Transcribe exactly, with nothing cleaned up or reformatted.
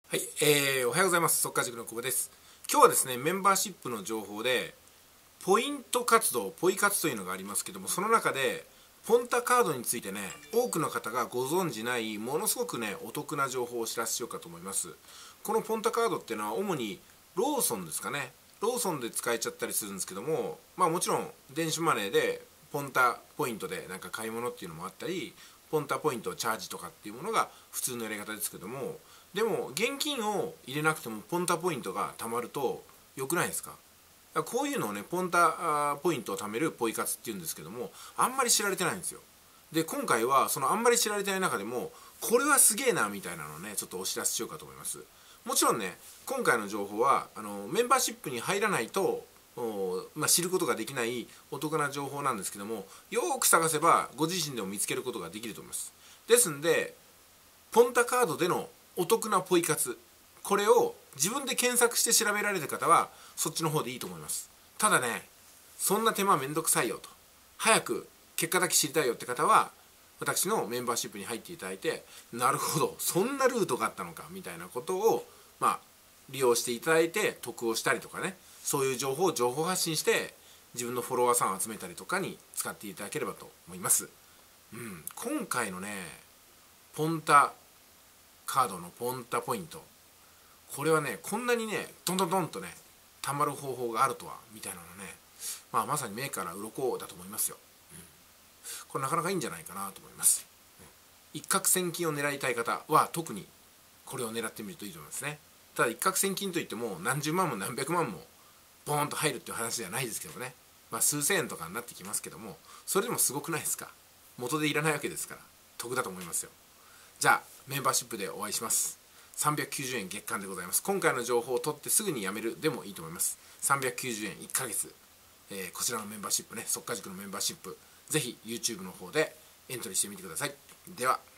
はい、えー、おはようございます。速稼塾の久保です。今日はですね、メンバーシップの情報で、ポイント活動、ポイ活というのがありますけども、その中で、ポンタカードについてね、多くの方がご存じない、ものすごくね、お得な情報をお知らせしようかと思います。このポンタカードっていうのは、主にローソンですかね。ローソンで使えちゃったりするんですけども、まあもちろん、電子マネーで、ポンタポイントでなんか買い物っていうのもあったり、ポンタポイントチャージとかっていうものが普通のやり方ですけども、でも現金を入れなくてもポンタポイントが貯まると良くないですか？こういうのをね、ポンタポイントを貯めるポイ活っていうんですけども、あんまり知られてないんですよ。で、今回はそのあんまり知られてない中でも、これはすげえなみたいなのをね、ちょっとお知らせしようかと思います。もちろんね、今回の情報はあのメンバーシップに入らないとまあ、知ることができないお得な情報なんですけども、よーく探せばご自身でも見つけることができると思います。ですんで、ポンタカードでのお得なポイ活、これを自分で検索して調べられる方はそっちの方でいいと思います。ただね、そんな手間めんどくさいよと、早く結果だけ知りたいよって方は私のメンバーシップに入っていただいて、なるほど、そんなルートがあったのかみたいなことをまあ利用していただいて得をしたりとかね、そういう情報を情報発信して自分のフォロワーさんを集めたりとかに使っていただければと思います。うん、今回のね、ポンタカードのポンタポイント、これはね、こんなにね、どんどんどんとね、貯まる方法があるとはみたいなのね、まあ、まさに目から鱗だと思いますよ。うん、これなかなかいいんじゃないかなと思います。一攫千金を狙いたい方は特にこれを狙ってみるといいと思いますね。ただ一攫千金といっても何十万も何百万もボーンと入るっていう話じゃないですけどね、まあ、数千円とかになってきますけども、それでもすごくないですか？元でいらないわけですから得だと思いますよ。じゃあメンバーシップでお会いします。さんびゃくきゅうじゅうえん月間でございます。今回の情報を取ってすぐにやめるでもいいと思います。さんびゃくきゅうじゅうえんいっかげつ、えー、こちらのメンバーシップね、速稼塾のメンバーシップ、ぜひ YouTube の方でエントリーしてみてください。では。